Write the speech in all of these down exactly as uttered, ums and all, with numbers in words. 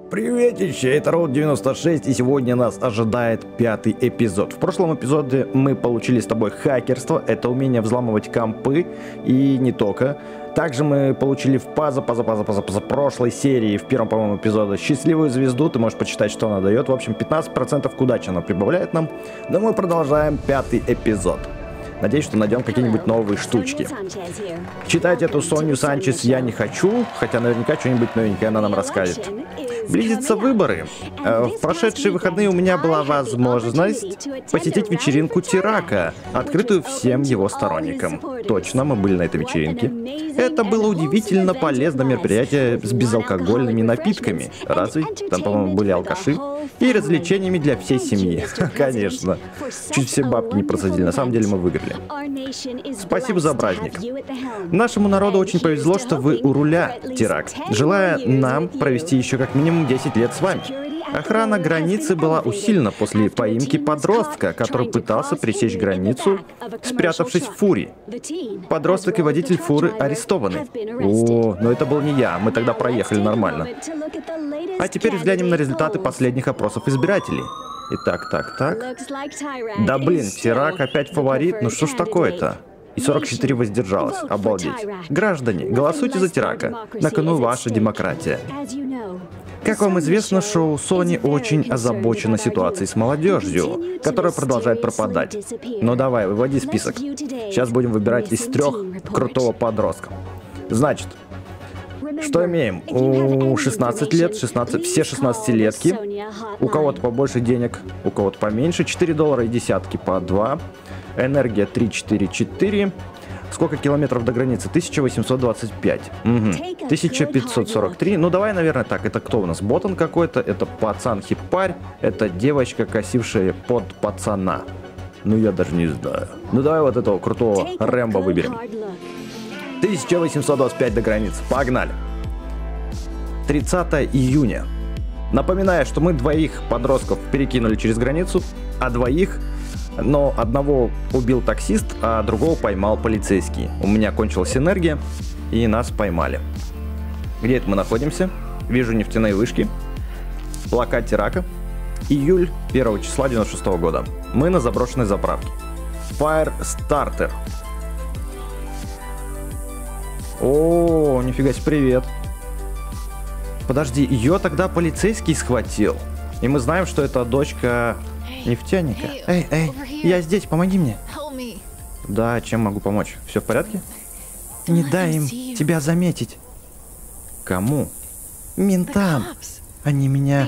Приветище, это Роуд девяносто шесть, и сегодня нас ожидает пятый эпизод. В прошлом эпизоде мы получили с тобой хакерство, это умение взламывать компы, и не только. Также мы получили в паза, паза, паза, паза, паза прошлой серии, в первом, по-моему, эпизоде, счастливую звезду, ты можешь почитать, что она дает. В общем, пятнадцать процентов к удаче она прибавляет нам. Но мы продолжаем пятый эпизод. Надеюсь, что найдем какие-нибудь новые штучки. Читать эту Соню Санчес я не хочу, хотя наверняка что-нибудь новенькое она нам расскажет. Близятся выборы. В прошедшие выходные у меня была возможность посетить вечеринку Тирака, открытую всем его сторонникам. Точно, мы были на этой вечеринке. Это было удивительно полезное мероприятие с безалкогольными напитками. Разве? Там, по-моему, были алкаши. И развлечениями для всей семьи. Конечно. Чуть все бабки не просадили. На самом деле мы выиграли. Спасибо за праздник. Нашему народу очень повезло, что вы у руля, Тирак. Желаю нам провести еще как минимум десять лет с вами. Охрана границы была усилена после поимки подростка, который пытался пересечь границу, спрятавшись в фуре. Подросток и водитель фуры арестованы. О, но это был не я, мы тогда проехали нормально. А теперь взглянем на результаты последних опросов избирателей. Итак, так, так. Да блин, Тирак опять фаворит, ну что ж такое-то? И сорок четыре воздержалось. Обалдеть. Граждане, голосуйте за Тирака. На кону ваша демократия. Как вам известно, шоу Sony очень озабочено ситуацией с молодежью, которая продолжает пропадать. Ну давай, выводи список. Сейчас будем выбирать из трех крутого подростка. Значит, что имеем? У шестнадцати лет, шестнадцать, все шестнадцатилетки. У кого-то побольше денег, у кого-то поменьше. четыре доллара и десятки по два. Энергия три четыре четыре. Сколько километров до границы? тысяча восемьсот двадцать пять. Угу. тысяча пятьсот сорок три. Ну давай, наверное, так. Это кто у нас? Ботан какой-то? Это пацан-хипарь? Это девочка, косившая под пацана. Ну я даже не знаю. Ну давай вот этого крутого Рэмбо выберем. тысяча восемьсот двадцать пять до границы. Погнали. тридцатое июня. Напоминаю, что мы двоих подростков перекинули через границу, а двоих... Но одного убил таксист, а другого поймал полицейский. У меня кончилась энергия, и нас поймали. Где это мы находимся? Вижу нефтяные вышки. Плакат Тирака. Июль первого числа девяносто шестого года. Мы на заброшенной заправке. Fire Starter. О, нифига себе, привет. Подожди, ее тогда полицейский схватил. И мы знаем, что это дочка... нефтяника. Эй, эй, я здесь, помоги мне. Да, чем могу помочь? Все в порядке? Не дай им тебя заметить. Кому? Ментам. Они меня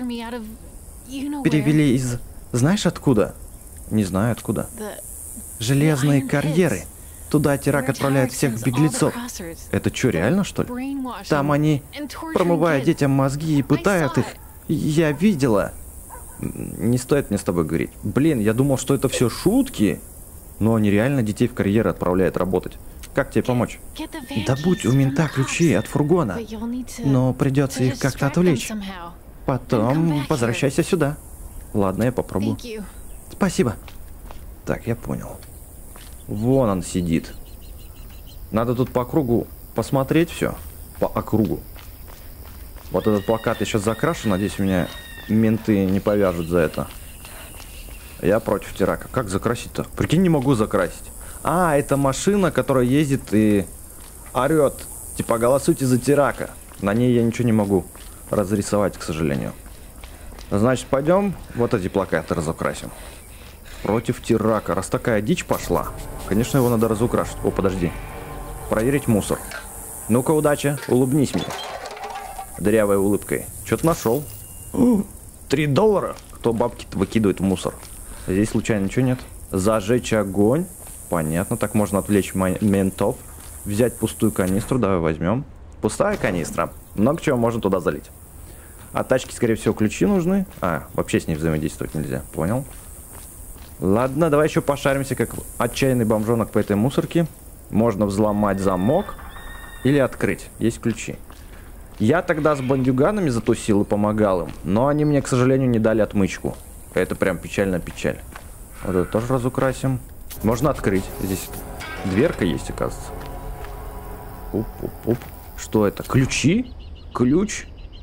перевели из... Знаешь откуда? Не знаю откуда. Железные карьеры. Туда Тирак отправляет всех беглецов. Это что, реально, что ли? Там они промывают детям мозги и пытают их. Я видела. Не стоит мне с тобой говорить. Блин, я думал, что это все шутки. Но они реально детей в карьеры отправляют работать. Как тебе помочь? Добудь у мента ключи от фургона. Но придется их как-то отвлечь. Потом возвращайся сюда. Ладно, я попробую. Спасибо. Так, я понял. Вон он сидит. Надо тут по кругу посмотреть все. По округу. Вот этот плакат я сейчас закрашу. Надеюсь, у меня... менты не повяжут за это. Я против Тирака. Как закрасить-то? Прикинь, не могу закрасить. А, это машина, которая ездит и орет. Типа, голосуйте за Тирака. На ней я ничего не могу разрисовать, к сожалению. Значит, пойдем вот эти плакаты разукрасим. Против Тирака. Раз такая дичь пошла, конечно, его надо разукрашивать. О, подожди. Проверить мусор. Ну-ка, удача. Улыбнись мне. Дырявой улыбкой. Что-то нашел. Три доллара? Кто бабки-то выкидывает в мусор? Здесь случайно ничего нет? Зажечь огонь. Понятно, так можно отвлечь ментов. Взять пустую канистру, давай возьмем. Пустая канистра. Много чего можно туда залить. От тачки, скорее всего, ключи нужны. А, вообще с ней взаимодействовать нельзя. Понял. Ладно, давай еще пошаримся, как отчаянный бомжонок по этой мусорке. Можно взломать замок или открыть. Есть ключи. Я тогда с бандюганами затусил и помогал им, но они мне, к сожалению, не дали отмычку. Это прям печальная печаль. Вот это тоже разукрасим. Можно открыть. Здесь дверка есть, оказывается. Уп-уп-уп. Что это? Ключи? Ключ?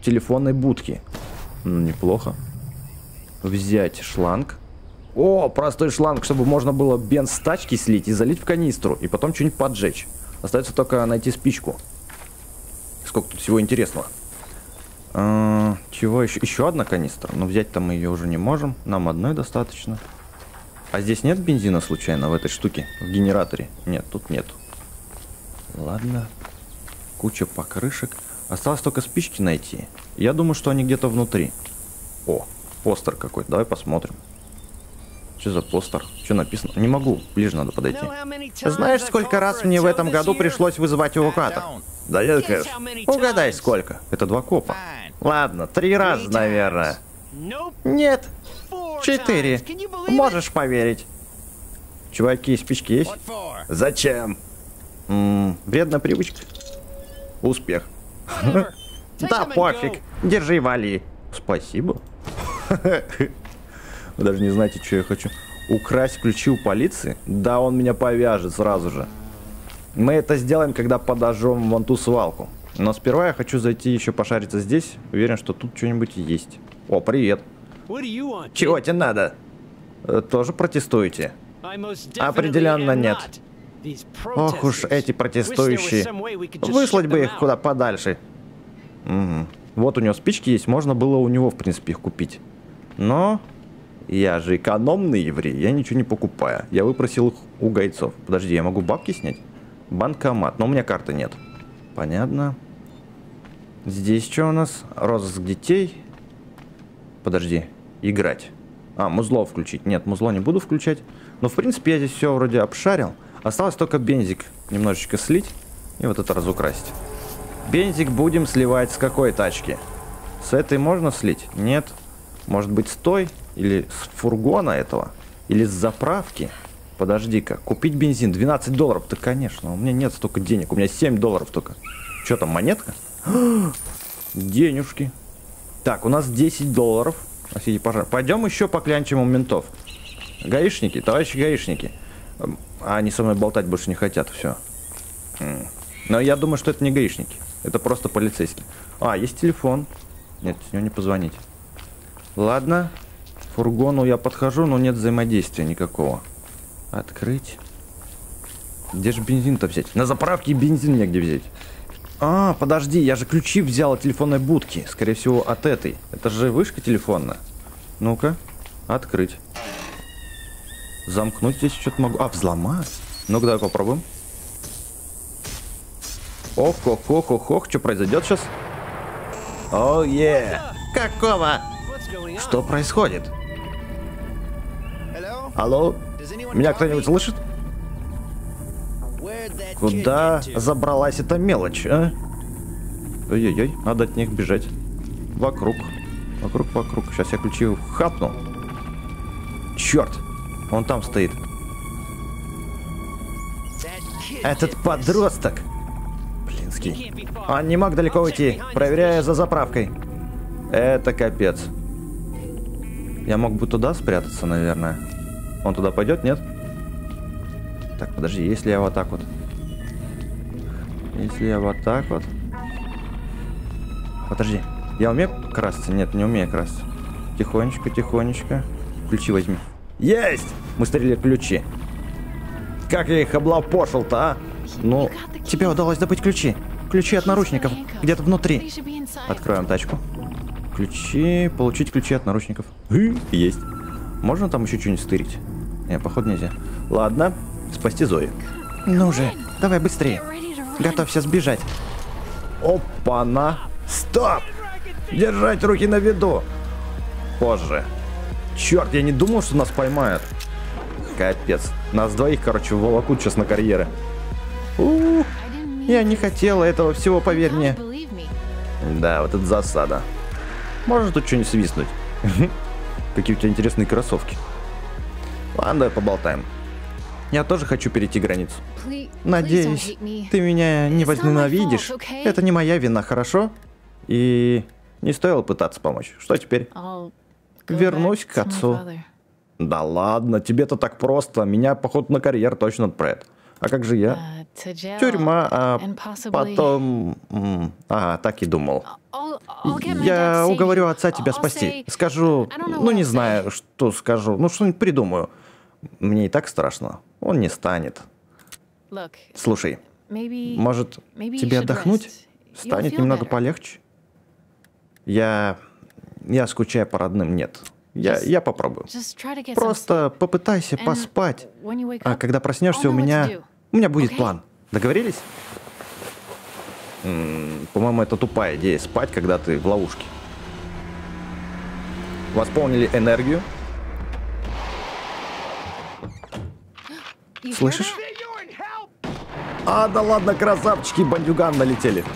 телефонной будки. Ну, неплохо. Взять шланг. О, простой шланг, чтобы можно было бенз с тачки слить и залить в канистру. И потом что-нибудь поджечь. Остается только найти спичку. Сколько тут всего интересного. А, чего еще? Еще одна канистра. Но взять-то мы ее уже не можем. Нам одной достаточно. А здесь нет бензина случайно в этой штуке? В генераторе? Нет, тут нету. Ладно. Куча покрышек. Осталось только спички найти. Я думаю, что они где-то внутри. О, постер какой-то. Давай посмотрим. Что за постер? Что написано? Не могу. Ближе надо подойти. Знаешь, сколько раз мне в этом году пришлось вызывать эвакуатор? Да я, конечно. Угадай, сколько. Это два копа. Ладно, три раза, наверное. Нет. Четыре. Можешь поверить. Чуваки, спички есть? Зачем? М-м, вредная привычка. Успех. Да пофиг. Держи, вали. Спасибо. Вы даже не знаете, что я хочу. Украсть ключи у полиции? Да, он меня повяжет сразу же. Мы это сделаем, когда подожжем вон ту свалку. Но сперва я хочу зайти еще пошариться здесь. Уверен, что тут что-нибудь есть. О, привет. Чего тебе надо? Тоже протестуете? Определенно нет. Ох уж эти протестующие. Выслать бы их куда подальше. Угу. Вот у него спички есть. Можно было у него, в принципе, их купить. Но я же экономный еврей. Я ничего не покупаю. Я выпросил их у гайцов. Подожди, я могу бабки снять? Банкомат. Но у меня карты нет. Понятно. Здесь что у нас? Розыск детей. Подожди. Играть. А, музло включить. Нет, музло не буду включать. Но, в принципе, я здесь все вроде обшарил. Осталось только бензик немножечко слить. И вот это разукрасить. Бензик будем сливать с какой тачки? С этой можно слить? Нет. Может быть, с той? Или с фургона этого? Или с заправки? Подожди-ка. Купить бензин. двенадцать долларов. Да, конечно. У меня нет столько денег. У меня семь долларов только. Что там, монетка? Денежки. Так, у нас десять долларов. Спасите, пожалуйста. Пойдем еще поклянчим у ментов. Гаишники, товарищи гаишники. А они со мной болтать больше не хотят. Все. Но я думаю, что это не гаишники. Это просто полицейские. А, есть телефон. Нет, с него не позвонить. Ладно. К фургону я подхожу, но нет взаимодействия никакого. Открыть. Где же бензин-то взять? На заправке бензин негде взять. А, подожди, я же ключи взял от телефонной будки. Скорее всего, от этой. Это же вышка телефонная. Ну-ка, открыть. Замкнуть здесь что-то могу. А, взломать. Ну-ка, давай попробуем. Ох-ох-ох-ох-ох. Что произойдет сейчас? О, е! Какого? Что происходит? Алло? Меня кто-нибудь слышит? Куда забралась эта мелочь, а? Ой-ой-ой, надо от них бежать. Вокруг. Вокруг, вокруг. Сейчас я ключи хапну. Черт! Он там стоит. Этот подросток! Блинский. Он не мог далеко уйти. Проверяю за заправкой. Это капец. Я мог бы туда спрятаться, наверное. Он туда пойдет, нет? Так, подожди, если я вот так вот. Если я вот так вот. Подожди. Я умею красться? Нет, не умею красться. Тихонечко, тихонечко. Ключи возьми. Есть! Мы стреляли ключи. Как я их облапошил-то, а? Ну, тебе удалось добыть ключи. Ключи от наручников. Где-то внутри. Откроем тачку. Ключи. Получить ключи от наручников. Есть. Можно там еще что-нибудь стырить? Не, походу нельзя. Ладно. Спасти Зои. Ну же, давай быстрее. Готовься сбежать. Опа-на. Стоп! Держать руки на виду. Позже. Черт, я не думал, что нас поймают. Капец. Нас двоих, короче, волокут сейчас на карьеры. У-у-у. Я не хотела этого всего, поверь мне. Да, вот это засада. Можно тут что-нибудь свистнуть? Какие у тебя интересные кроссовки. Ладно, давай поболтаем. Я тоже хочу перейти границу. Надеюсь, ты меня не возненавидишь. Это не моя вина, хорошо? И не стоило пытаться помочь. Что теперь? Вернусь к отцу. Да ладно, тебе-то так просто. Меня, походу, на карьер точно отправят. А как же я? Тюрьма, а потом... Ага, так и думал. Я уговорю отца тебя спасти. Скажу... Ну, не знаю, что скажу. Ну, что-нибудь придумаю. Мне и так страшно. Он не станет. Слушай, может, тебе отдохнуть? Станет немного полегче? Я... Я скучаю по родным, нет. Я, я попробую. Просто попытайся поспать. А когда проснешься, у меня... У меня будет план. Договорились? М-м, по-моему, это тупая идея спать, когда ты в ловушке. Восполнили энергию. Слышишь? А, да ладно, красавчики, бандюган налетели.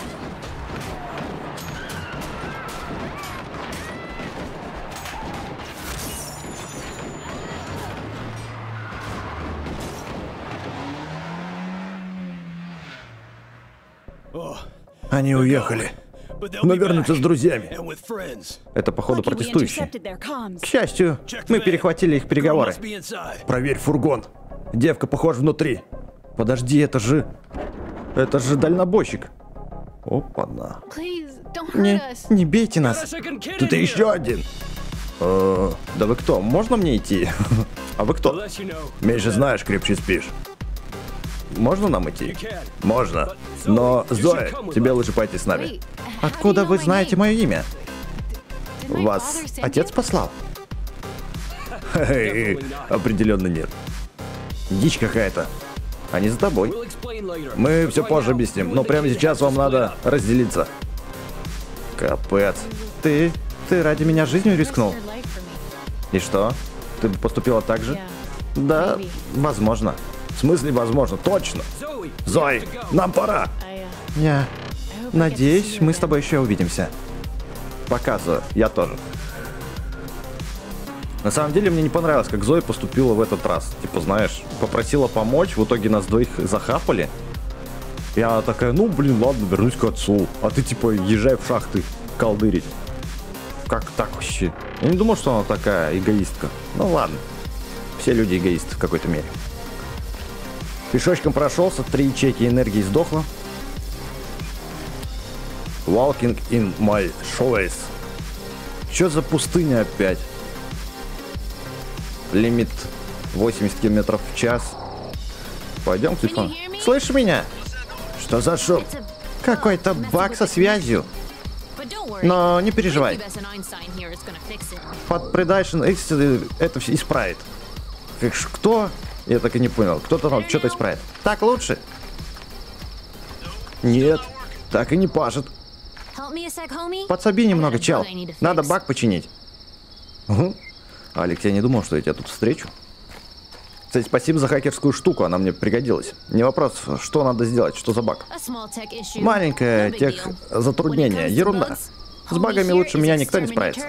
Они уехали. Но вернутся с друзьями. Это, походу, протестующие. К счастью, мы перехватили их переговоры. Проверь фургон. Девка, похоже, внутри. Подожди, это же... Это же дальнобойщик. Опа-на. Не, не бейте нас. Тут еще один. Э, да вы кто? Можно мне идти? А вы кто? Меньше знаешь, крепче спишь. Можно нам идти? Можно. Но, Зоя, тебе лучше пойти с нами. Откуда вы знаете мое имя? Вас отец послал? Определенно нет. Дичь какая-то. Они за тобой. Мы все позже объясним, но прямо сейчас вам надо разделиться. Капец. Ты... Ты ради меня жизнью рискнул? И что? Ты бы поступила так же? Да, возможно. В смысле возможно? Точно. Зои, нам пора. Я надеюсь, мы с тобой еще увидимся. Показываю, я тоже. На самом деле мне не понравилось, как Зоя поступила в этот раз. Типа, знаешь, попросила помочь, в итоге нас двоих захапали. И она такая, ну блин, ладно, вернусь к отцу. А ты типа езжай в шахты колдырить. Как так вообще? Я не думал, что она такая эгоистка. Ну ладно. Все люди эгоисты в какой-то мере. Пешочком прошелся, три ячейки энергии сдохло. Walking in my shoes. Что за пустыня опять? Лимит восемьдесят километров в час. Пойдем к телефону. Слышишь меня? Что за шум? Какой-то баг со связью. Но не переживай. Под Predation X это все исправит. Кто? Я так и не понял. Кто-то там что-то исправит. Так лучше? Нет. Так и не пашет. Подсоби немного, чел. Надо баг починить. Угу. Алекс, я не думал, что я тебя тут встречу. Кстати, спасибо за хакерскую штуку, она мне пригодилась. Не вопрос, что надо сделать, что за баг. Маленькое тех затруднение, ерунда. С багами лучше меня никто не справится.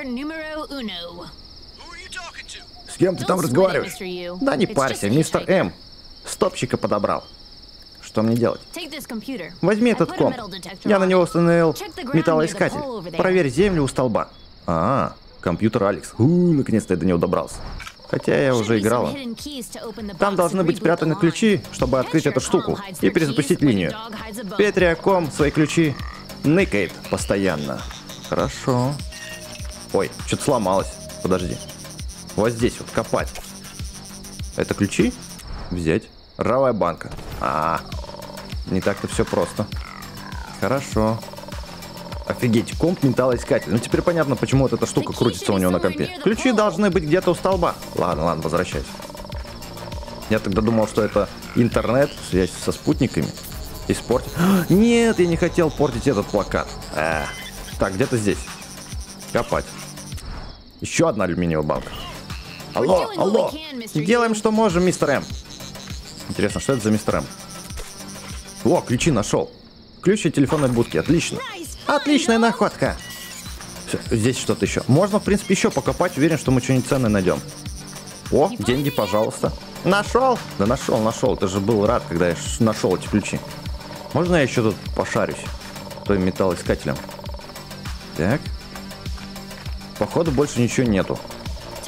С кем ты там разговариваешь? Да не парься, мистер М. Стопщика подобрал. Что мне делать? Возьми этот комп. Я на него установил металлоискатель. Проверь землю у столба. А, компьютер Алекс. У, наконец-то я до него добрался. Хотя я уже играла. Там должны быть спрятаны ключи, чтобы открыть эту штуку и перезапустить линию. Петриаком свои ключи ныкает постоянно. Хорошо. Ой, что-то сломалось. Подожди. Вот здесь вот копать. Это ключи? Взять. Ржавая банка. А, не так-то все просто. Хорошо. Офигеть, комп металлоискатель. Ну теперь понятно, почему вот эта штука крутится у него на компе. Ключи должны быть где-то у столба. Ладно, ладно, возвращайся. Я тогда думал, что это интернет, связь со спутниками. Испортить. Нет, я не хотел портить этот плакат. А, так, где-то здесь. Копать. Еще одна алюминиевая банка. Алло, алло. Делаем, что можем, мистер М. Интересно, что это за мистер М? О, ключи нашел. Ключ от телефонной будки. Отлично. Отличная находка. Все, здесь что-то еще. Можно, в принципе, еще покопать. Уверен, что мы что-нибудь ценное найдем. О, деньги, пожалуйста. Нашел? Да нашел, нашел. Ты же был рад, когда я нашел эти ключи. Можно я еще тут пошарюсь? Твоим металлоискателем. Так. Походу, больше ничего нету.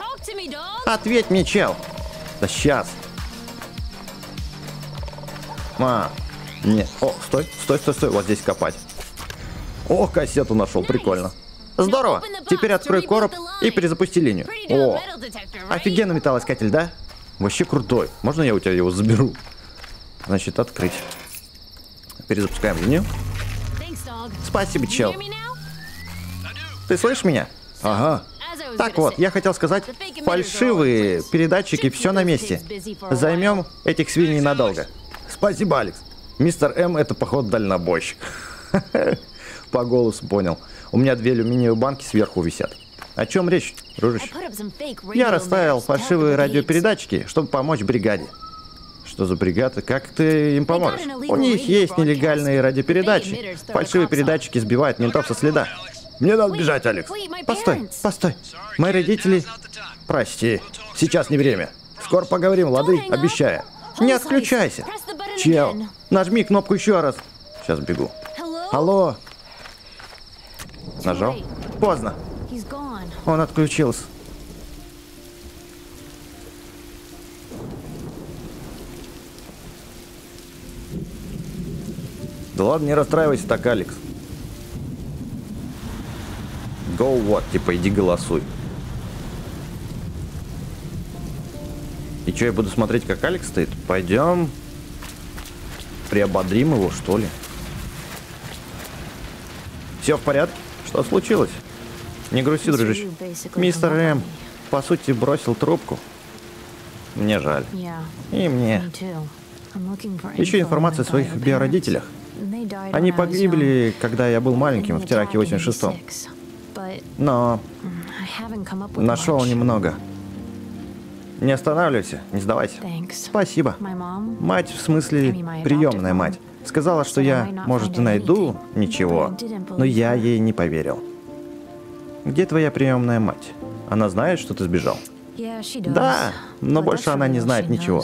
Ответь мне, чел. Да сейчас. А, нет. О, стой, стой, стой, стой, вот здесь копать. О, кассету нашел, прикольно. Здорово! Теперь открой короб и перезапусти линию. О, офигенный металлоискатель, да? Вообще крутой. Можно я у тебя его заберу? Значит, открыть. Перезапускаем линию. Спасибо, чел. Ты слышишь меня? Ага. Так вот, я хотел сказать, фальшивые передатчики, все на месте. Займем этих свиней надолго. Спасибо, Алекс. Мистер М это, походу, дальнобойщик. По голосу понял. У меня две алюминиевые банки сверху висят. О чем речь, дружище? Я расставил фальшивые радиопередатчики, чтобы помочь бригаде. Что за бригада? Как ты им поможешь? У них есть нелегальные радиопередачи. Фальшивые передатчики сбивают ментов со следа. Мне надо бежать, Алекс. Постой, постой. Мои родители... Прости, сейчас не время. Скоро поговорим, лады? Обещаю. Не отключайся. Чел, нажми кнопку еще раз. Сейчас бегу. Алло. Нажал. Поздно. Он отключился. Да ладно, не расстраивайся так, Алекс. Go what? Типа иди голосуй. И что, я буду смотреть, как Алекс стоит? Пойдем приободрим его, что ли? Все в порядке? Что случилось? Не грусти, дружище. Мистер М, по сути, бросил трубку. Мне жаль. И мне. Ищу информацию о своих биородителях. Они погибли, когда я был маленьким, в теракте восемьдесят шестом. Но нашел немного. Не останавливайся, не сдавайся. Спасибо. Мать, в смысле, приемная мать, сказала, что я, может, и найду ничего, но я ей не поверил. Где твоя приемная мать? Она знает, что ты сбежал? Да, но больше она не знает ничего.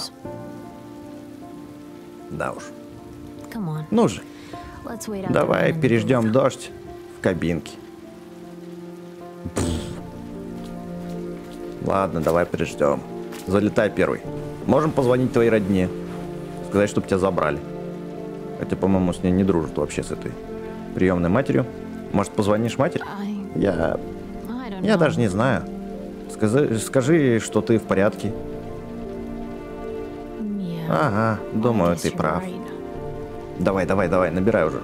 Да уж. Ну же, давай переждем дождь в кабинке. Ладно, давай переждем. Залетай первый. Можем позвонить твоей родне. Сказать, чтобы тебя забрали. Хотя, по-моему, с ней не дружат вообще, с этой приемной матерью. Может, позвонишь матери? Я... Я даже не знаю. Скажи, скажи, что ты в порядке. Ага, думаю, ты прав. Давай, давай, давай, набирай уже.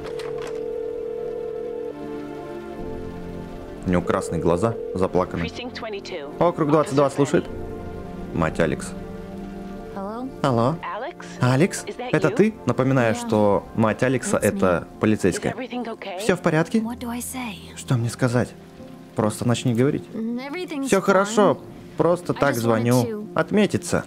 У него красные глаза, заплаканы. Округ двадцать два слушает. Мать Алекс. Алло? Алекс? Это ты? Напоминаю, что мать Алекса — это полицейская. Все в порядке? Что мне сказать? Просто начни говорить. Все хорошо, просто так звоню. Отметиться.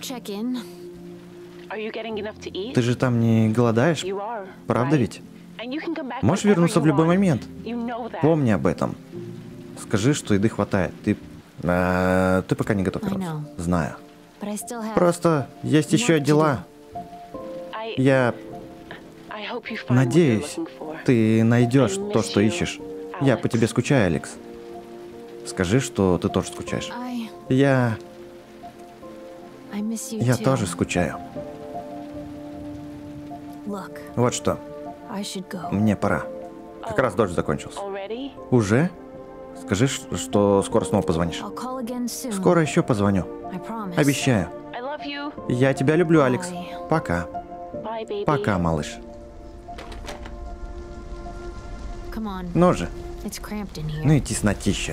Ты же там не голодаешь? Правда ведь? Можешь вернуться в любой момент. Помни об этом. Скажи, что еды хватает. Ты... Э, ты пока не готов вернуться. Знаю. Просто есть еще дела. Я... Надеюсь, ты найдешь то, что ищешь. Я по тебе скучаю, Алекс. Скажи, что ты тоже скучаешь. Я... Я тоже скучаю. Вот что. Мне пора. Как раз дождь закончился. Уже? Скажи, что скоро снова позвонишь. Скоро еще позвоню. Обещаю. Я тебя люблю, Алекс. Пока. Пока, малыш. Ну же. Ну и теснотища.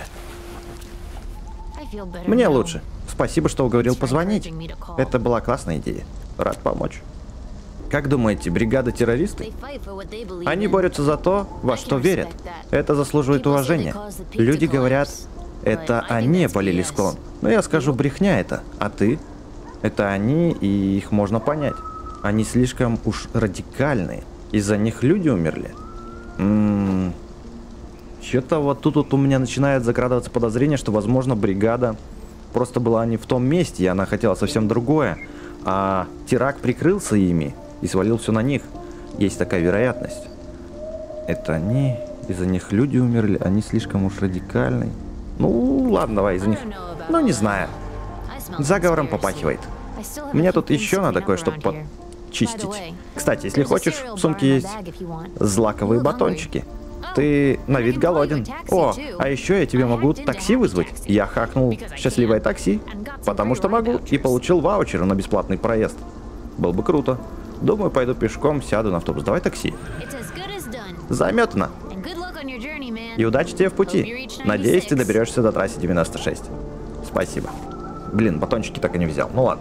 Мне лучше. Спасибо, что уговорил позвонить. Это была классная идея. Рад помочь. Как думаете, бригада террористы? Они борются за то, во что верят. Это заслуживает уважения. Люди говорят, это они полили склон. Но я скажу, брехня это. А ты? Это они, и их можно понять. Они слишком уж радикальные. Из-за них люди умерли. М-м-м. Что-то вот тут вот у меня начинает закрадываться подозрение, что, возможно, бригада просто была не в том месте, и она хотела совсем другое. А теракт прикрылся ими и свалил все на них. Есть такая вероятность. Это они, из-за них люди умерли, они слишком уж радикальные. Ну, ладно, давай, из-за них. Ну, не знаю. Заговором попахивает. Мне тут еще надо кое-что по... чистить. Кстати, если хочешь, в сумке есть злаковые батончики. Ты на вид голоден. О, а еще я тебе могу такси вызвать. Я хакнул счастливое такси, потому что могу, и получил ваучер на бесплатный проезд. Было бы круто. Думаю, пойду пешком, сяду на автобус. Давай такси. Заметно. И удачи тебе в пути. Надеюсь, ты доберешься до трассы девяносто шесть. Спасибо. Блин, батончики так и не взял. Ну ладно.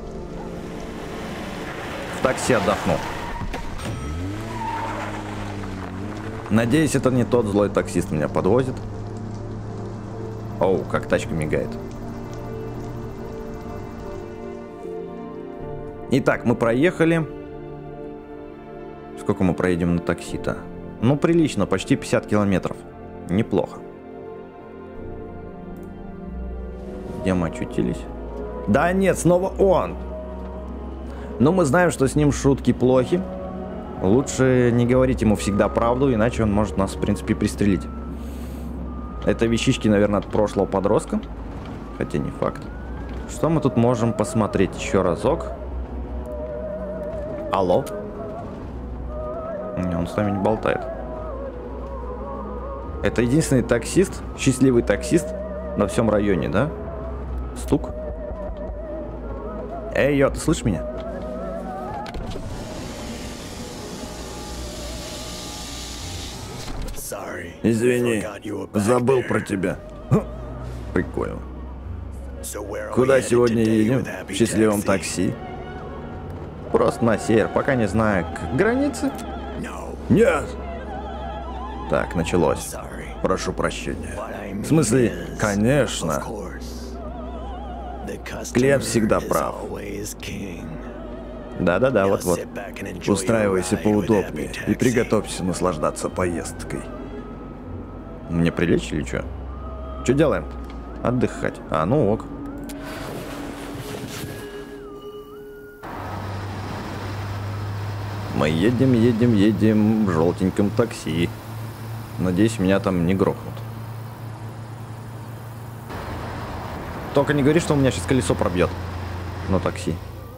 В такси отдохну. Надеюсь, это не тот злой таксист меня подвозит. Оу, как тачка мигает. Итак, мы проехали. Сколько мы проедем на такси-то? Ну, прилично, почти пятьдесят километров. Неплохо. Где мы очутились? Да нет, снова он. Но мы знаем, что с ним шутки плохи. Лучше не говорить ему всегда правду, иначе он может нас, в принципе, пристрелить. Это вещички, наверное, от прошлого подростка. Хотя не факт. Что мы тут можем посмотреть еще разок? Алло? Не, он с нами не болтает. Это единственный таксист, счастливый таксист на всем районе, да? Стук. Эй, йо, ты слышишь меня? Извини, забыл про тебя. Прикольно. Куда сегодня едем? В счастливом такси? Просто на север, пока не знаю, к границе? Нет. Так, началось. Прошу прощения. В смысле, конечно. Клиент всегда прав. Да-да-да, вот-вот. Устраивайся поудобнее и приготовься наслаждаться поездкой. Мне прилечь или что? Что делаем? Отдыхать. А, ну ок. Мы едем, едем, едем в желтеньком такси. Надеюсь, меня там не грохнут. Только не говори, что у меня сейчас колесо пробьет на такси.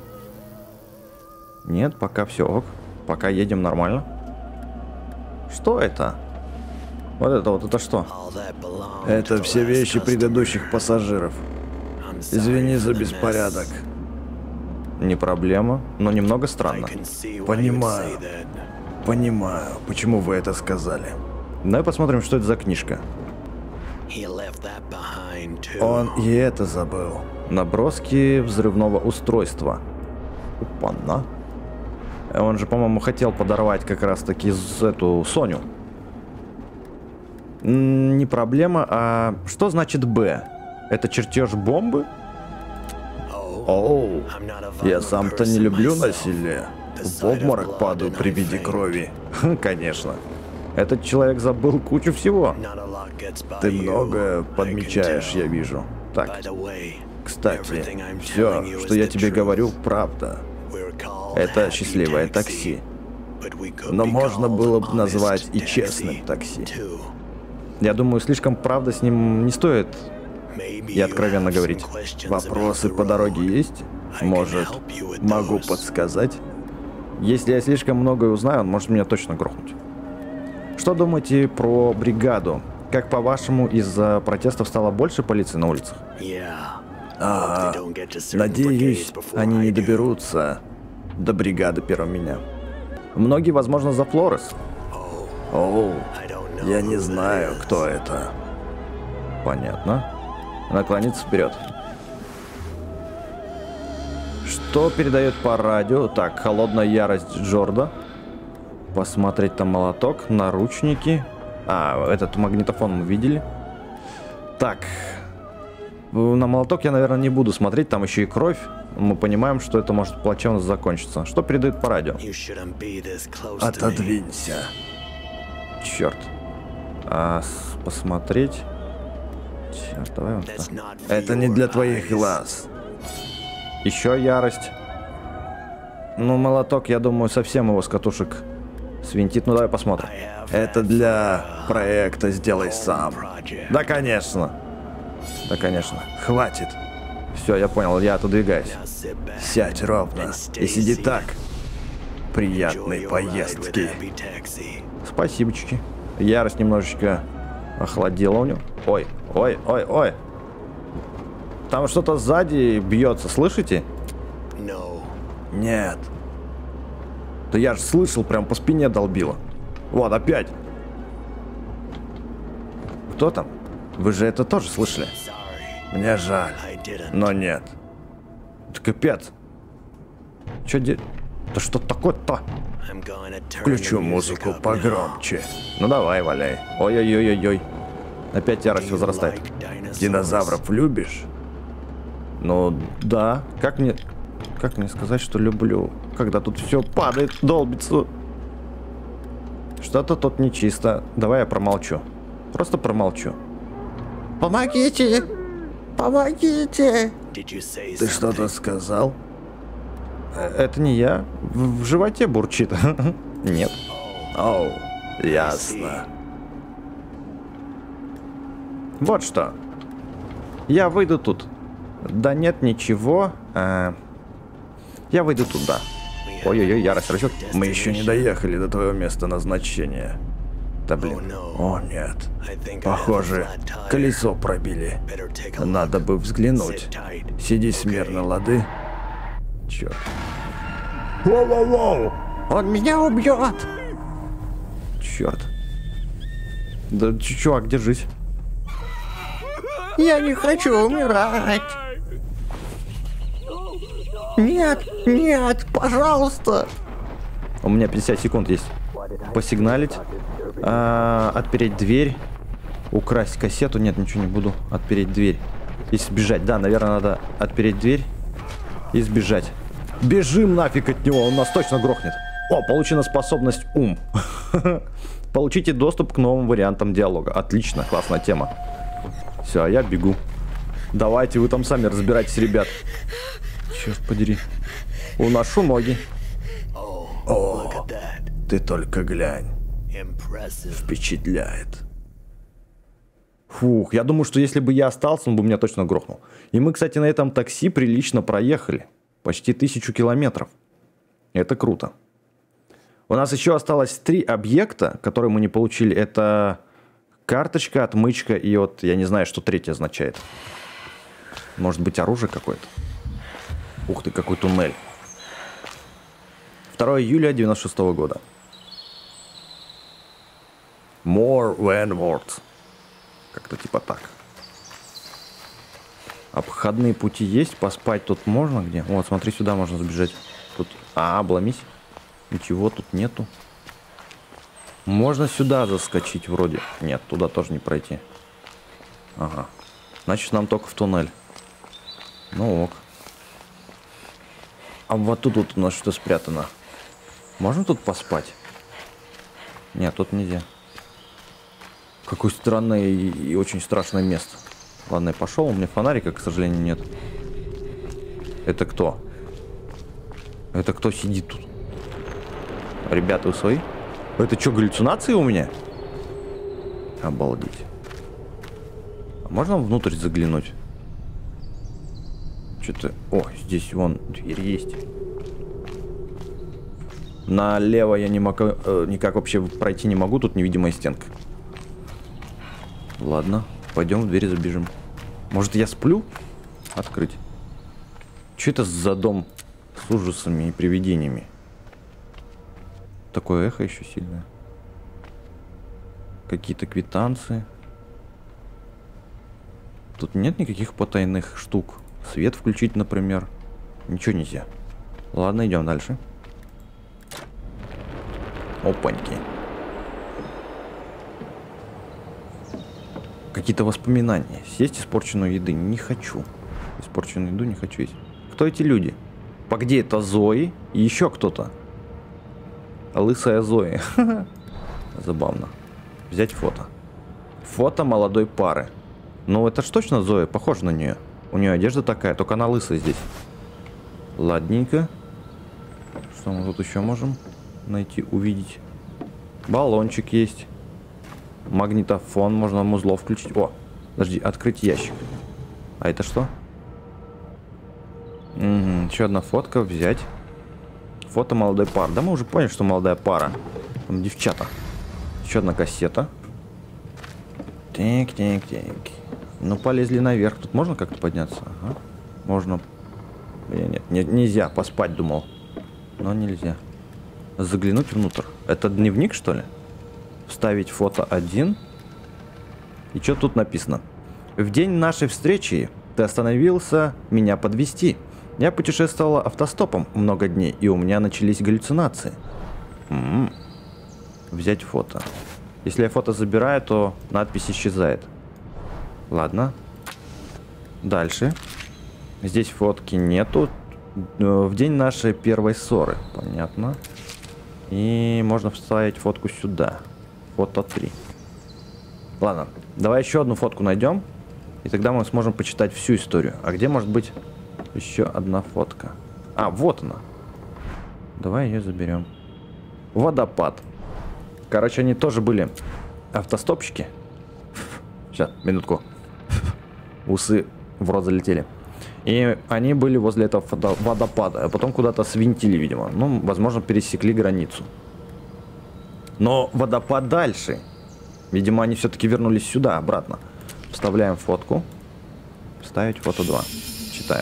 Нет, пока все ок. Пока едем нормально. Что это? Вот это вот, это что? Это все вещи предыдущих пассажиров. Извини за беспорядок. Не проблема, но немного странно. Понимаю. Понимаю, почему вы это сказали. Давай посмотрим, что это за книжка. Он и это забыл. Наброски взрывного устройства. Опа-на. Он же, по-моему, хотел подорвать как раз-таки эту Соню. Не проблема, а что значит Б? Это чертеж бомбы? Оу, я сам-то не люблю насилие. В обморок падаю при виде крови. Конечно. Этот человек забыл кучу всего. Ты многое подмечаешь, я вижу. Так, кстати, все, что я тебе говорю, правда. Это счастливое такси. Но можно было бы назвать и честным такси. Я думаю, слишком правда с ним не стоит и откровенно говорить. Вопросы по дороге есть? Может, могу подсказать? Если я слишком многое узнаю, он может меня точно грохнуть. Что думаете про бригаду? Как по-вашему, из-за протестов стало больше полиции на улицах? Ага. Надеюсь, они не доберутся до бригады первого меня. Многие, возможно, за Флорес. Оу, я не знаю, кто это. Понятно. Наклониться вперед. Что передает по радио? Так, холодная ярость Джорда. Посмотреть там молоток, наручники. А, этот магнитофон мы видели. Так. На молоток я, наверное, не буду смотреть. Там еще и кровь. Мы понимаем, что это может плачевно закончиться. Что передают по радио? Отодвинься. Черт. А, посмотреть. Черт, давай вот так. Это не для твоих глаз. Еще ярость. Ну, молоток, я думаю, совсем его с катушек свинтит. Ну, давай посмотрим. Это для проекта «Сделай сам». Да, конечно. Да, конечно. Хватит. Все, я понял, я отодвигаюсь. Сядь ровно и сиди так. Приятной поездки. Спасибочки. Ярость немножечко охладела у него. Ой, ой, ой, ой. Там что-то сзади бьется, слышите? Нет. Да я же слышал, прям по спине долбило. Вот, опять. Кто там? Вы же это тоже слышали? Мне жаль, но нет. Это капец. Че де... Да что такое-то? Включу музыку погромче. Ну давай, валяй. Ой-ой-ой-ой-ой. Опять ярость возрастает. Динозавров любишь? Ну, да. Как мне... Как мне сказать, что люблю? Когда тут все падает, долбится. Что-то тут нечисто. Давай я промолчу. Просто промолчу. Помогите! Помогите! Ты что-то сказал? Это не я. В, в животе бурчит. Нет. Оу, ясно. Вот что. Я выйду тут. Да нет, ничего. А... Я выйду туда. Ой-ой-ой, ярость растет. Мы еще не доехали до твоего места назначения. Да блин. О нет. Похоже, колесо пробили. Надо бы взглянуть. Сиди смирно, лады. Черт. Воу-воу-воу! Он меня убьет! Черт. Да, чувак, держись. Я не хочу умирать. Нет, нет, пожалуйста. У меня пятьдесят секунд есть. Посигналить. А, отпереть дверь. Украсть кассету. Нет, ничего не буду. Отпереть дверь. И сбежать. Да, наверное, надо отпереть дверь. И сбежать. Бежим нафиг от него, он нас точно грохнет. О, получена способность ум. Получите доступ к новым вариантам диалога. Отлично, классная тема. Все, я бегу. Давайте, вы там сами разбирайтесь, ребят. Черт подери. Уношу ноги. О, ты только глянь. Впечатляет. Фух, я думаю, что если бы я остался, он бы меня точно грохнул. И мы, кстати, на этом такси прилично проехали. Почти тысячу километров. Это круто. У нас еще осталось три объекта, которые мы не получили. Это карточка, отмычка и вот, я не знаю, что третье означает. Может быть, оружие какое-то. Ух ты, какой туннель. второе июля девяносто шестого года. More landwards. Как-то типа так. Обходные пути есть, поспать тут можно где? Вот, смотри, сюда можно сбежать. Тут, а, обломись. Ничего тут нету. Можно сюда заскочить вроде. Нет, туда тоже не пройти. Ага. Значит, нам только в туннель. Ну ок. А вот тут вот у нас что спрятано. Можно тут поспать? Нет, тут нельзя. Какое странное и, и очень страшное место. Ладно, я пошел, у меня фонарика, к сожалению, нет. Это кто? Это кто сидит тут? Ребята, вы свои? Это что, галлюцинации у меня? Обалдеть. А можно внутрь заглянуть? Что-то... О, здесь вон дверь есть. Налево я не могу... Э, никак вообще пройти не могу, тут невидимая стенка. Ладно, пойдем в дверь забежим. Может, я сплю? Открыть. Что это за дом с ужасами и привидениями? Такое эхо еще сильное. Какие-то квитанции. Тут нет никаких потайных штук. Свет включить, например. Ничего нельзя. Ладно, идем дальше. Опаньки. Какие-то воспоминания. Съесть испорченную еды не хочу. Испорченную еду не хочу есть. Кто эти люди? По где это Зои? И еще кто-то. Лысая Зои. Забавно. Взять фото. Фото молодой пары. Ну это ж точно Зоя, похоже на нее. У нее одежда такая, только она лысая здесь. Ладненько. Что мы тут еще можем найти, увидеть? Баллончик есть. Магнитофон, можно музло включить. О, подожди, открыть ящик. А это что? Угу, еще одна фотка, взять. Фото молодой пары. Да мы уже поняли, что молодая пара. Там девчата. Еще одна кассета. Так, так, так. Ну, полезли наверх. Тут можно как-то подняться? Ага. Можно. Нет, не, нельзя. Поспать думал. Но нельзя. Заглянуть внутрь. Это дневник, что ли? Вставить фото один. И что тут написано? В день нашей встречи ты остановился меня подвести. Я путешествовала автостопом много дней, и у меня начались галлюцинации. М-м-м. Взять фото. Если я фото забираю, то надпись исчезает. Ладно. Дальше. Здесь фотки нету. В день нашей первой ссоры. Понятно. И можно вставить фотку сюда. Фото три. Ладно. Давай еще одну фотку найдем. И тогда мы сможем почитать всю историю. А где может быть еще одна фотка? А, вот она. Давай ее заберем. Водопад. Короче, они тоже были автостопщики. Сейчас, минутку. Усы в рот залетели. И они были возле этого водопада. А потом куда-то свинтили, видимо. Ну, возможно, пересекли границу. Но водопад дальше. Видимо, они все-таки вернулись сюда, обратно. Вставляем фотку. Вставить фото два. Читаем.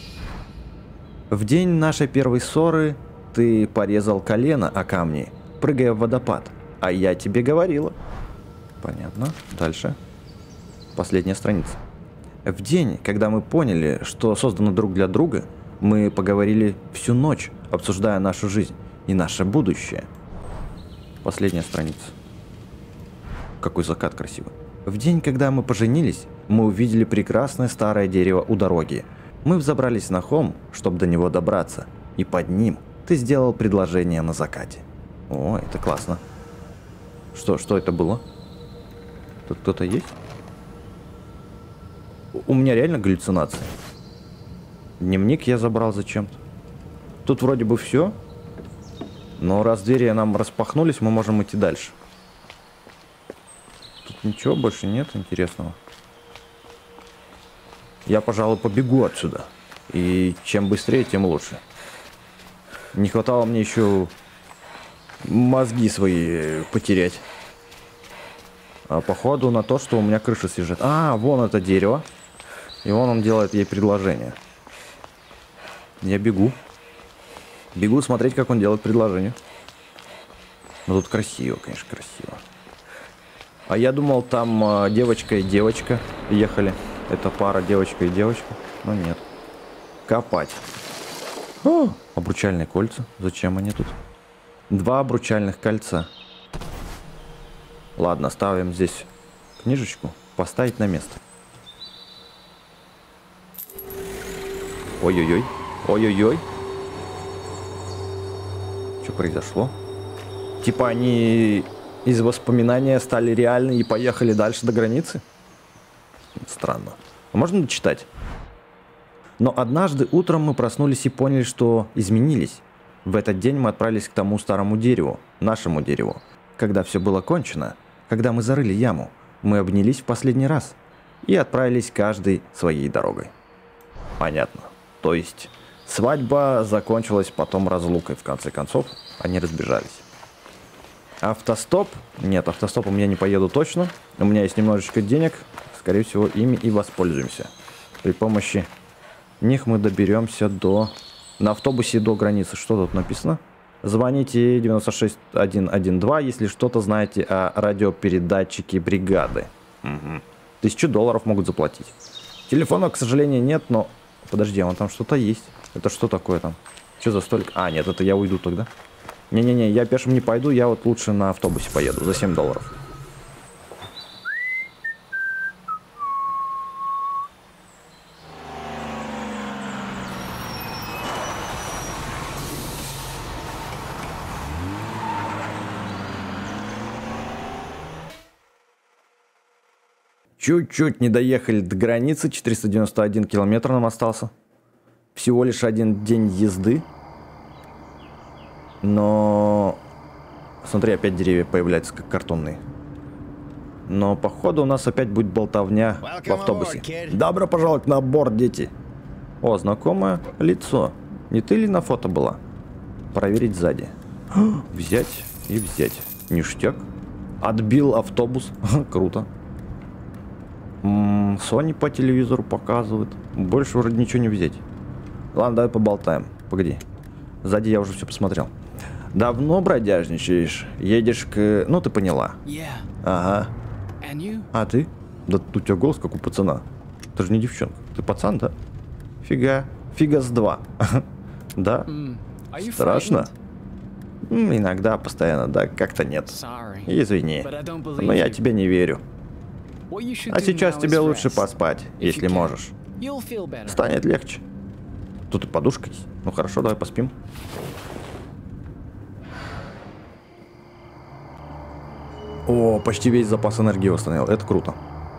В день нашей первой ссоры ты порезал колено о камни, прыгая в водопад. А я тебе говорила. Понятно. Дальше. Последняя страница. В день, когда мы поняли, что созданы друг для друга, мы поговорили всю ночь, обсуждая нашу жизнь и наше будущее. Последняя страница. Какой закат красивый. В день, когда мы поженились, мы увидели прекрасное старое дерево у дороги. Мы взобрались на холм, чтобы до него добраться. И под ним ты сделал предложение на закате. О, это классно. Что, что это было? Тут кто-то есть? У меня реально галлюцинации. Дневник я забрал зачем-то. Тут вроде бы все. Но раз двери нам распахнулись, мы можем идти дальше. Тут ничего больше нет интересного. Я, пожалуй, побегу отсюда. И чем быстрее, тем лучше. Не хватало мне еще мозги свои потерять. А походу на то, что у меня крыша съезжает. А, вон это дерево. И вон он делает ей предложение. Я бегу. Бегу смотреть, как он делает предложение. Ну тут красиво, конечно, красиво. А я думал, там э, девочка и девочка ехали. Это пара девочка и девочка. Но нет. Копать. О, обручальные кольца. Зачем они тут? Два обручальных кольца. Ладно, ставим здесь книжечку. Поставить на место. Ой-ой-ой. Ой-ой-ой. Что произошло? Типа они из воспоминания стали реальны и поехали дальше до границы? Странно. А можно читать? Но однажды утром мы проснулись и поняли, что изменились. В этот день мы отправились к тому старому дереву, нашему дереву. Когда все было кончено, когда мы зарыли яму, мы обнялись в последний раз и отправились каждый своей дорогой. Понятно. То есть свадьба закончилась потом разлукой, в конце концов. Они разбежались. Автостоп? Нет, автостопом я не поеду точно. У меня есть немножечко денег. Скорее всего, ими и воспользуемся. При помощи них мы доберемся до... На автобусе до границы. Что тут написано? Звоните девяносто шесть один один два, если что-то знаете о радиопередатчике бригады. Угу. Тысячу долларов могут заплатить. Телефона, к сожалению, нет, но... Подожди, а вон там что-то есть. Это что такое там? Что за столик? А, нет, это я уйду тогда. Не-не-не, я пешим не пойду, я вот лучше на автобусе поеду за семь долларов. Чуть-чуть не доехали до границы, четыреста девяносто один километр нам остался. Всего лишь один день езды. Но... Смотри, опять деревья появляются, как картонные. Но, походу, у нас опять будет болтовня в автобусе. Добро пожаловать на борт, дети. О, знакомое лицо. Не ты ли на фото была? Проверить сзади. Взять и взять. Ништяк. Отбил автобус. Круто. М-м, Sony по телевизору показывает. Больше вроде ничего не взять. Ладно, давай поболтаем. Погоди. Сзади я уже все посмотрел. Давно бродяжничаешь? Едешь к... Ну, ты поняла. Yeah. Ага. And you? А ты? Да у тебя голос как у пацана. Ты же не девчонка. Ты пацан, да? Фига. Фига с два. Да? Mm. Are you Страшно? frightened? М, Иногда, постоянно, да, как-то нет. Sorry. Извини. But I don't believe Но я you. тебе не верю. What you should А do сейчас now тебе is лучше rest. поспать, If если you can. можешь. You'll feel better. Станет легче. Тут и подушка есть. Ну хорошо, давай поспим. О, почти весь запас энергии восстановил. Это круто.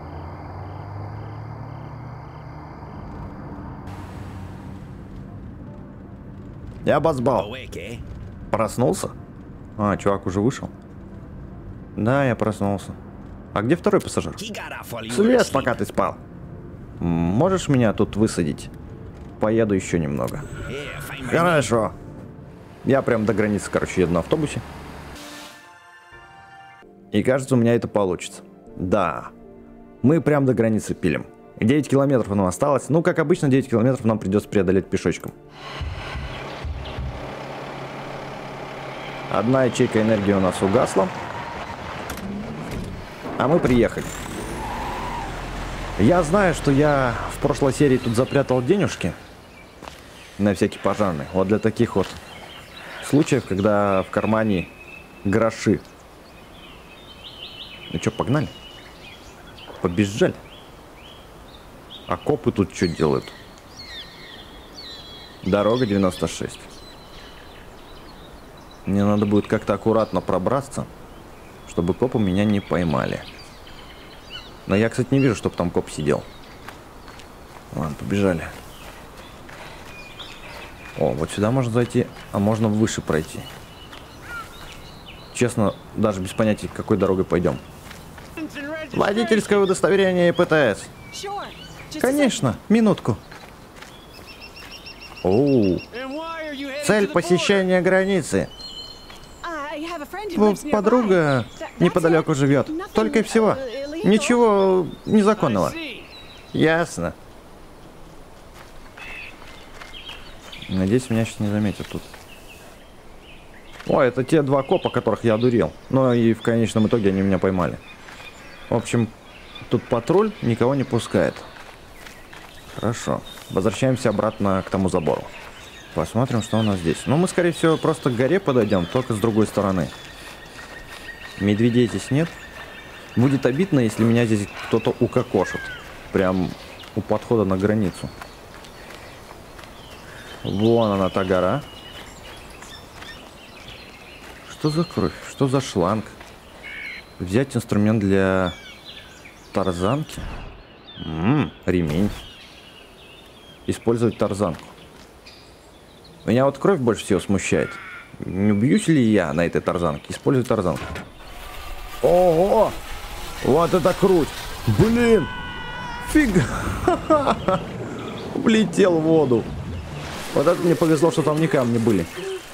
Я Базбал. Проснулся? А, чувак уже вышел? Да, я проснулся. А где второй пассажир? Слез, пока ты спал. М, Можешь меня тут высадить? Поеду еще немного. Хорошо. Я прям до границы, короче, еду на автобусе. И кажется, у меня это получится. Да. Мы прям до границы пилим. девять километров нам осталось. Ну, как обычно, девять километров нам придется преодолеть пешочком. Одна ячейка энергии у нас угасла. А мы приехали. Я знаю, что я в прошлой серии тут запрятал денежки. На всякий пожарный. Вот для таких вот случаев, когда в кармане гроши. Ну что, погнали? Побежали. А копы тут что делают? Дорога девяносто шесть. Мне надо будет как-то аккуратно пробраться, чтобы копы меня не поймали. Но я, кстати, не вижу, чтобы там коп сидел. Ладно, побежали. О, вот сюда можно зайти, а можно выше пройти. Честно, даже без понятия, какой дорогой пойдем. Водительское удостоверение и ПТС. Конечно, минутку. Оу. Цель посещения границы. Вот подруга неподалеку живет. Только и всего. Ничего незаконного. Ясно. Надеюсь, меня сейчас не заметят тут. О, это те два копа, которых я одурел. Но и в конечном итоге они меня поймали. В общем, тут патруль никого не пускает. Хорошо. Возвращаемся обратно к тому забору. Посмотрим, что у нас здесь. Ну, мы, скорее всего, просто к горе подойдем, только с другой стороны. Медведей здесь нет. Будет обидно, если меня здесь кто-то укокошит. Прям у подхода на границу. Вон она, та гора. Что за кровь? Что за шланг? Взять инструмент для тарзанки. М-м, ремень. Использовать тарзанку. Меня вот кровь больше всего смущает. Не убьюсь ли я на этой тарзанке? Использую тарзанку. Ого! Вот это круть! Блин! Фига! Влетел в воду. Вот это мне повезло, что там ни камни были.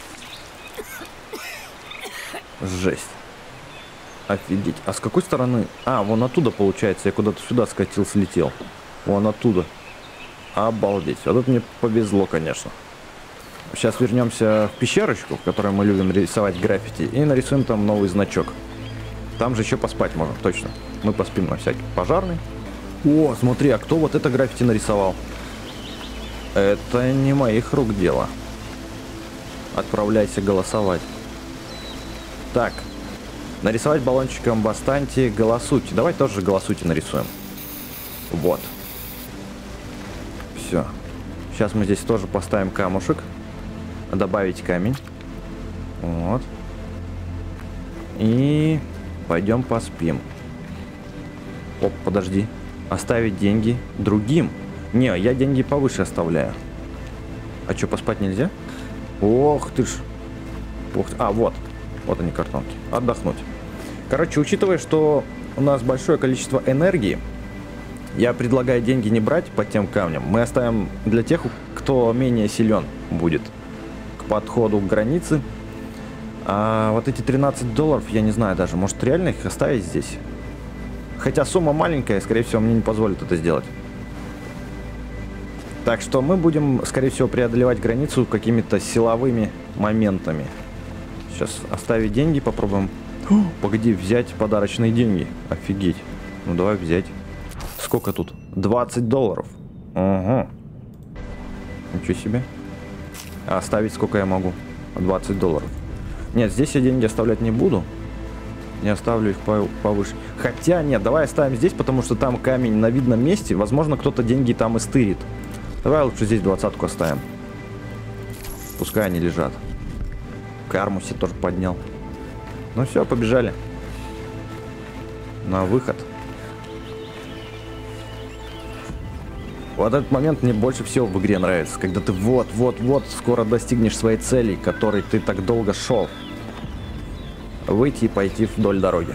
Жесть. Офигеть. А с какой стороны? А, вон оттуда получается. Я куда-то сюда скатил, слетел. Вон оттуда. Обалдеть. Вот это мне повезло, конечно. Сейчас вернемся в пещерочку, в которой мы любим рисовать граффити. И нарисуем там новый значок. Там же еще поспать можно, точно. Мы поспим на всякий. Пожарный. О, смотри, а кто вот это граффити нарисовал? Это не моих рук дело. Отправляйся голосовать. Так. Нарисовать баллончиком Бастанти голосуйте. Давай тоже голосуйте нарисуем. Вот. Все. Сейчас мы здесь тоже поставим камушек. Добавить камень. Вот. И пойдем поспим. Оп, подожди. Оставить деньги другим. Не, я деньги повыше оставляю. А что, поспать нельзя? Ох ты ж. Ох ты. А, вот. Вот они, картонки. Отдохнуть. Короче, учитывая, что у нас большое количество энергии, я предлагаю деньги не брать под тем камнем. Мы оставим для тех, кто менее силен будет. подходу к границе. А вот эти тринадцать долларов, я не знаю даже, может реально их оставить здесь? Хотя сумма маленькая, скорее всего, мне не позволит это сделать. Так что мы будем, скорее всего, преодолевать границу какими-то силовыми моментами. Сейчас оставить деньги попробуем. О, погоди, взять подарочные деньги. Офигеть. Ну давай взять. Сколько тут? двадцать долларов. Угу. Ничего себе. А оставить сколько я могу? двадцать долларов. Нет, здесь я деньги оставлять не буду. Не оставлю их повыше. Хотя, нет, давай оставим здесь, потому что там камень на видном месте. Возможно, кто-то деньги там и стырит. Давай лучше здесь двадцатку оставим. Пускай они лежат. Карму себе тоже поднял. Ну все, побежали. На выход. Вот этот момент мне больше всего в игре нравится. Когда ты вот-вот-вот скоро достигнешь своей цели, к которой ты так долго шел. Выйти и пойти вдоль дороги.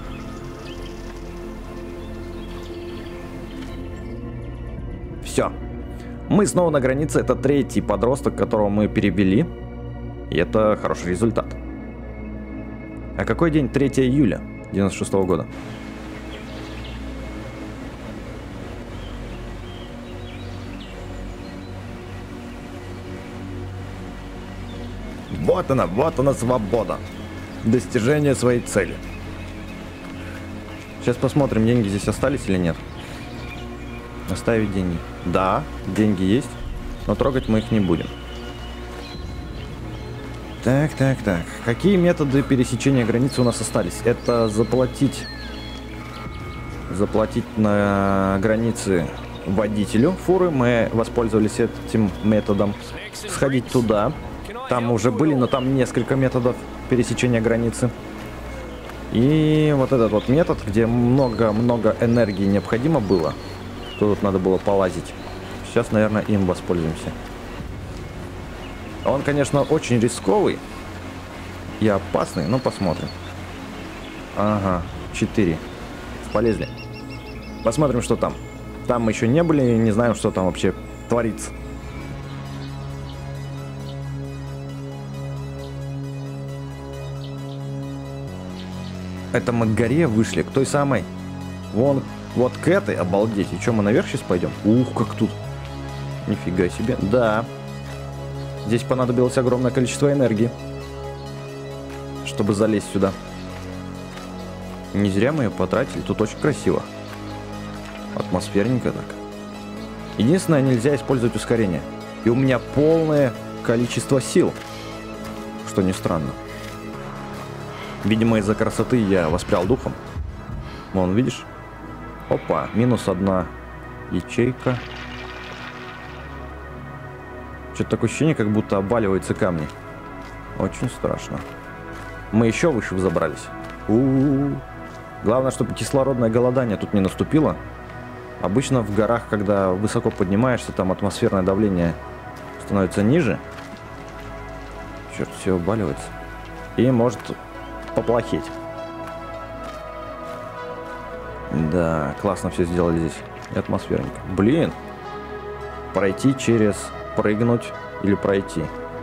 Все. Мы снова на границе. Это третий подросток, которого мы перебили. И это хороший результат. А какой день? третьего июля девяносто шестого года. Вот она, вот она свобода. Достижение своей цели. Сейчас посмотрим, деньги здесь остались или нет. Оставить деньги. Да, деньги есть, но трогать мы их не будем. Так, так, так. Какие методы пересечения границы у нас остались? Это заплатить... Заплатить на границе водителю фуры. Мы воспользовались этим методом. Сходить туда. Там уже были, но там несколько методов пересечения границы. И вот этот вот метод, где много-много энергии необходимо было. Тут надо было полазить. Сейчас, наверное, им воспользуемся. Он, конечно, очень рисковый и опасный, но посмотрим. Ага, четыре. Полезли. Посмотрим, что там. Там мы еще не были, не знаем, что там вообще творится. Это мы к горе вышли, к той самой. Вон, вот к этой, обалдеть. И что, мы наверх сейчас пойдем? Ух, как тут. Нифига себе. Да. Здесь понадобилось огромное количество энергии, чтобы залезть сюда. Не зря мы ее потратили. Тут очень красиво. Атмосферненько так. Единственное, нельзя использовать ускорение. И у меня полное количество сил. Что не странно. Видимо, из-за красоты я воспрял духом. Вон, видишь? Опа, минус одна ячейка. Что-то такое ощущение, как будто обваливаются камни. Очень страшно. Мы еще выше взобрались. У-у-у. Главное, чтобы кислородное голодание тут не наступило. Обычно в горах, когда высоко поднимаешься, там атмосферное давление становится ниже. Черт, все обваливается. И может поплохеть. Да, классно все сделали здесь. И атмосферненько. Блин. Пройти через... Прыгнуть или пройти.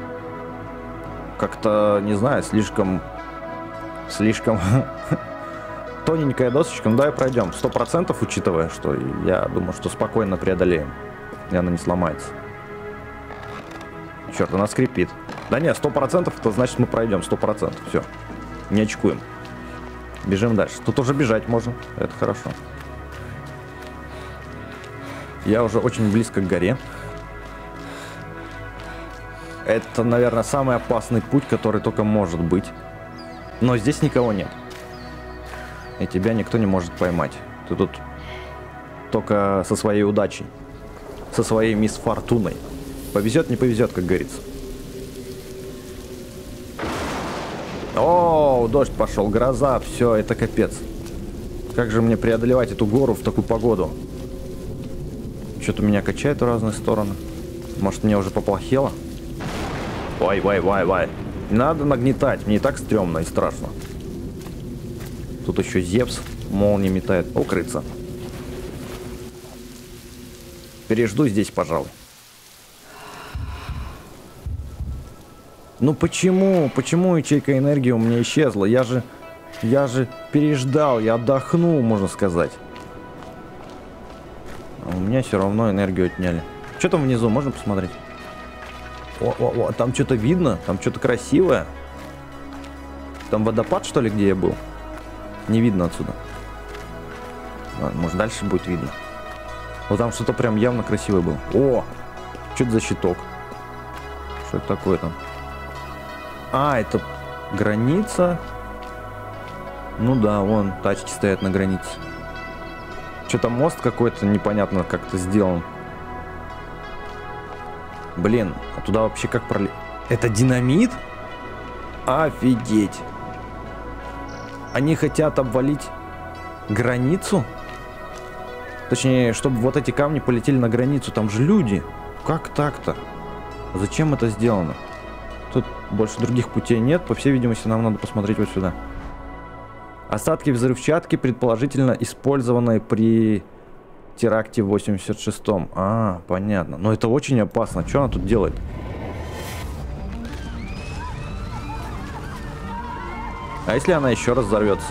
Как-то, не знаю, слишком... Слишком... Тоненькая досочка. Ну, давай пройдем. Сто процентов, учитывая, что я думаю, что спокойно преодолеем. И она не сломается. Черт, она скрипит. Да нет, сто процентов, это значит мы пройдем. Сто процентов. Все. Не очкуем. Бежим дальше. Тут уже бежать можно. Это хорошо. Я уже очень близко к горе. Это, наверное, самый опасный путь, который только может быть. Но здесь никого нет. И тебя никто не может поймать. Ты тут только со своей удачей. Со своей мисс Фортуной. Повезет, не повезет, как говорится. О, дождь пошел, гроза, все, это капец. Как же мне преодолевать эту гору в такую погоду? Что-то меня качает в разные стороны. Может, мне уже поплохело? Вай, вай, вай, вай. Надо нагнетать, мне и так стрёмно и страшно. Тут еще Зевс молнии метает. Укрыться. Пережду здесь, пожалуй. Ну почему? Почему ячейка энергии у меня исчезла? Я же... Я же переждал, я отдохнул, можно сказать. А у меня все равно энергию отняли. Что там внизу, можно посмотреть? О, о, о, там что-то видно, там что-то красивое. Там водопад, что ли, где я был? Не видно отсюда. Ладно, может, дальше будет видно. Вот там что-то прям явно красивое было. О! Что это за щиток? Что это такое там? А, это граница. Ну да, вон, тачки стоят на границе. Что-то мост какой-то, непонятно как это сделан. Блин, а туда вообще как пролезть? Это динамит? Офигеть. Они хотят обвалить границу? Точнее, чтобы вот эти камни полетели на границу. Там же люди. Как так-то? Зачем это сделано? Тут больше других путей нет. По всей видимости, нам надо посмотреть вот сюда. Остатки взрывчатки, предположительно использованные при теракте в восемьдесят шестом. А, понятно. Но это очень опасно. Что она тут делает? А если она еще раз взорвется?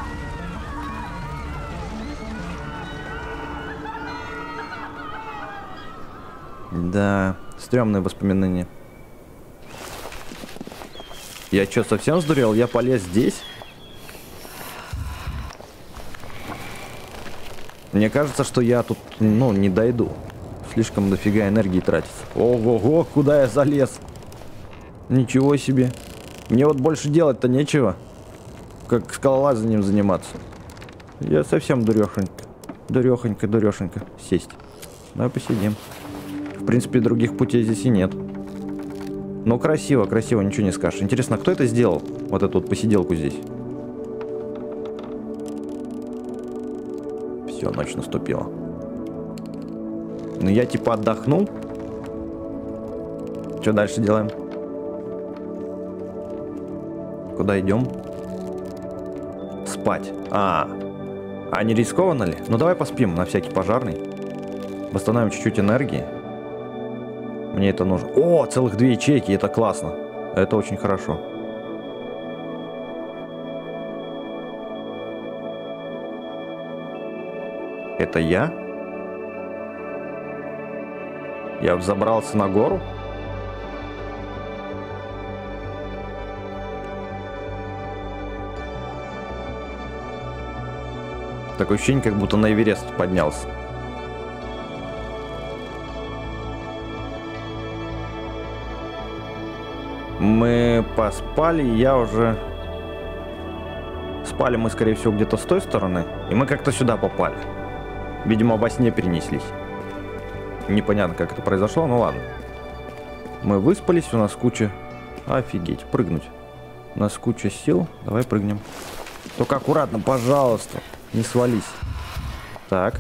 Да, стрёмные воспоминания. Я что, совсем сдурел? Я полез здесь? Мне кажется, что я тут, ну, не дойду. Слишком дофига энергии тратится. Ого-го, куда я залез? Ничего себе. Мне вот больше делать-то нечего. Как скалолазанием заниматься. Я совсем дурехонько. Дурехонько, дурехонько. Сесть. Давай посидим. В принципе, других путей здесь и нет. Ну, красиво, красиво, ничего не скажешь. Интересно, кто это сделал? Вот эту вот посиделку здесь. Все, ночь наступила. Ну, я типа отдохнул. Что дальше делаем? Куда идем? Спать. А, а не рискованно ли? Ну, давай поспим на всякий пожарный. Восстановим чуть-чуть энергии. Мне это нужно. О, целых две ячейки, это классно. Это очень хорошо. Это я? Я взобрался на гору? Такое ощущение, как будто на Эверест поднялся. Мы поспали, я уже... Спали мы, скорее всего, где-то с той стороны. И мы как-то сюда попали. Видимо, во сне перенеслись. Непонятно, как это произошло, ну ладно. Мы выспались, у нас куча... Офигеть, прыгнуть. У нас куча сил. Давай прыгнем. Только аккуратно, пожалуйста. Не свались. Так.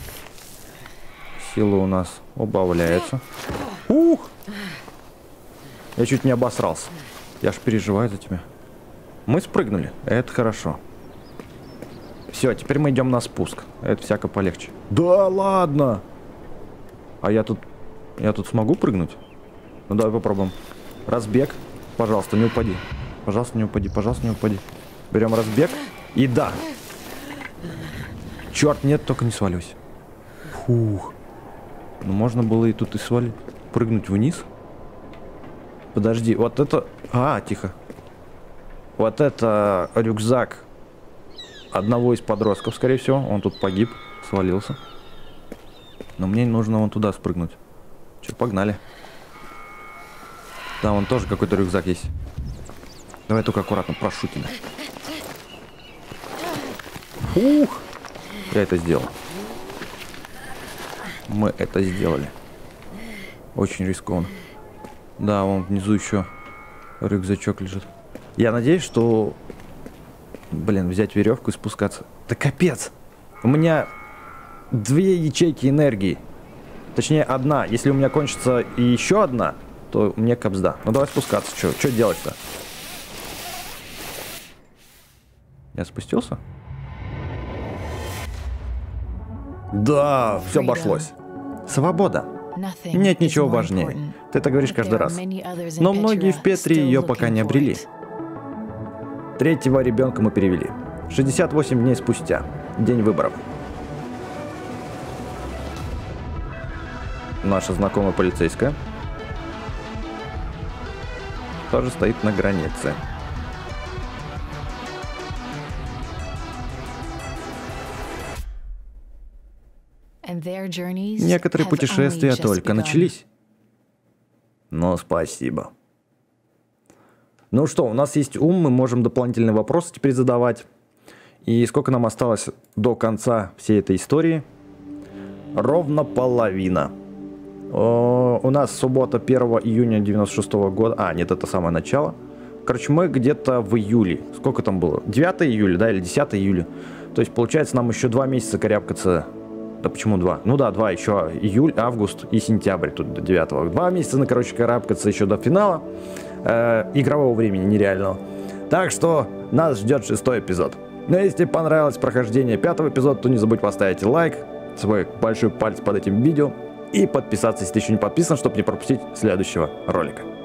Сила у нас убавляется. Ух! Я чуть не обосрался. Я ж переживаю за тебя. Мы спрыгнули. Это хорошо. Все, теперь мы идем на спуск. Это всяко полегче. Да ладно! А я тут... Я тут смогу прыгнуть? Ну давай попробуем. Разбег. Пожалуйста, не упади. Пожалуйста, не упади. Пожалуйста, не упади. Берем разбег. И да. Черт, нет, только не свалюсь. Фух. Ну можно было и тут и свалить. Прыгнуть вниз. Подожди, вот это... А, тихо. Вот это рюкзак одного из подростков, скорее всего. Он тут погиб, свалился. Но мне нужно вон туда спрыгнуть. Че, погнали. Там вон тоже какой-то рюкзак есть. Давай только аккуратно, прошу тебя. Ух! Я это сделал. Мы это сделали. Очень рискованно. Да, вон внизу еще рюкзачок лежит. Я надеюсь, что... Блин, взять веревку и спускаться. Да капец! У меня две ячейки энергии. Точнее, одна. Если у меня кончится и еще одна, то мне капсда. Ну давай спускаться. Что Что делать-то? Я спустился? Да, все обошлось. Свобода. Нет ничего важнее. Ты это говоришь каждый раз. Но многие в Петри ее пока не обрели. Третьего ребенка мы перевели. шестьдесят восемь дней спустя. День выборов. Наша знакомая полицейская тоже стоит на границе. Некоторые путешествия только начались. Но спасибо. Ну что, у нас есть ум, мы можем дополнительные вопросы теперь задавать. И сколько нам осталось до конца всей этой истории? Ровно половина. О, у нас суббота первого июня девяносто шестого года. А, нет, это самое начало. Короче, мы где-то в июле. Сколько там было? девятого июля, да, или десятого июля. То есть, получается, нам еще два месяца корябкаться. Да почему два? Ну да, два еще. Июль, август и сентябрь. Тут до девятого. Два месяца, ну, короче, карабкаться еще до финала. Э, игрового времени нереального. Так что нас ждет шестой эпизод. Но если понравилось прохождение пятого эпизода, то не забудь поставить лайк, свой большой палец под этим видео и подписаться, если ты еще не подписан, чтобы не пропустить следующего ролика.